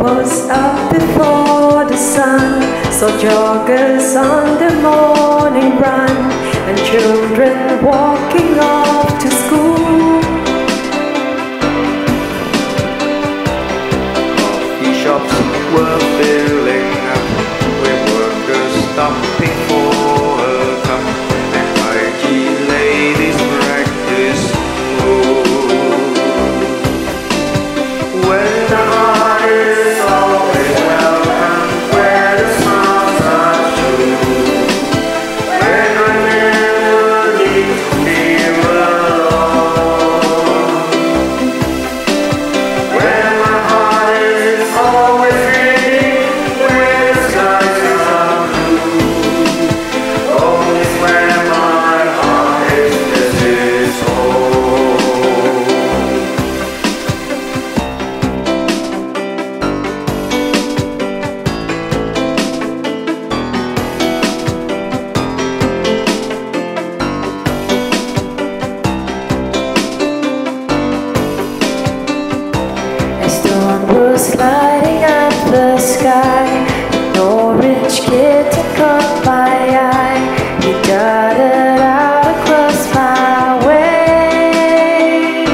was up before the sun, saw joggers on the morning run, and children walking off to school. Coffee shops were filling up with workers stopping for a cup, and IG ladies practice mood. When the heart is always welcome, where the smiles are true, when I never need to feel alone, when my heart is always free, where the skies are blue, home is where my heart is, this is home. As dawn was lighting up the sky, an orange kitten caught my eye. He darted out across my way.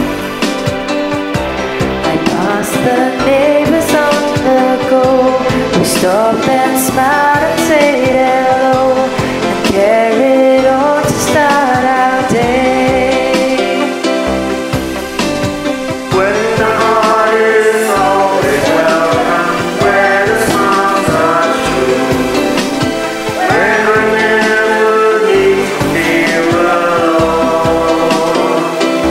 I passed the neighbors on the go, who stopped and smiled and said hello, and carried on to start our day. When the heart is always welcome, where the smiles are true, when I never need to feel alone,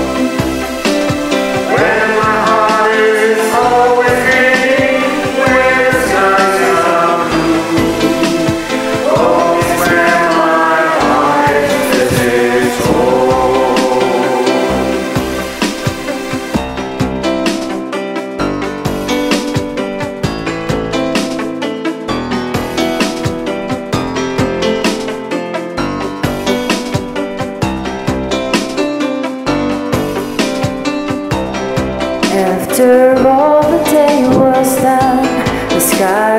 when my heart is always free, where the skies are blue, home is where my heart is, this is home. After all the day was done, the sky